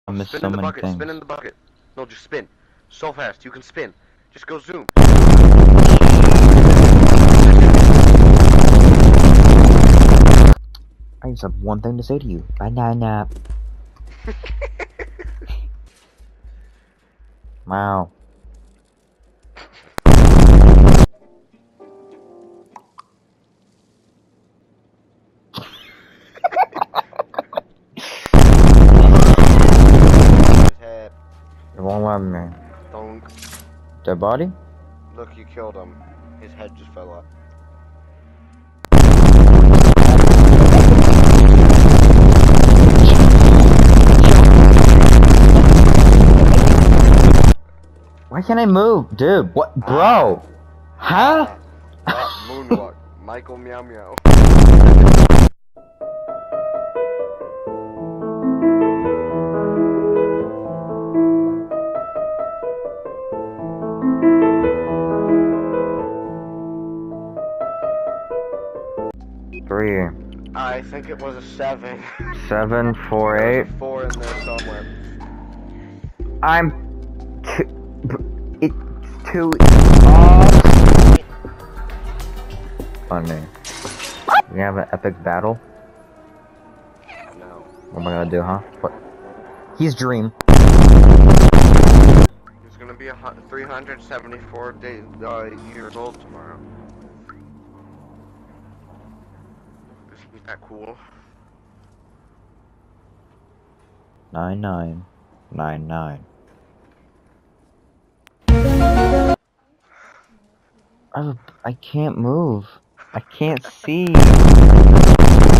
I missed Spin so in the many bucket, things. spin in the bucket. No, just spin. So fast, you can spin. Just go zoom. I just have one thing to say to you. Banana. Wow. His head. It won't let me. Don't. Dead body? Look, you killed him. His head just fell off. Why can't I move? Dude, what? Bro! Huh? Moonwalk. Michael Meow Meow. Three. I think it was a 7. 7, 4, There's 8. a 4 in there somewhere. I'm it's too off. Funny. We have an epic battle. No. What am I gonna do, huh? What? He's Dream. He's gonna be 374 days, years old tomorrow. Isn't that cool? 9999. I can't move. I can't see.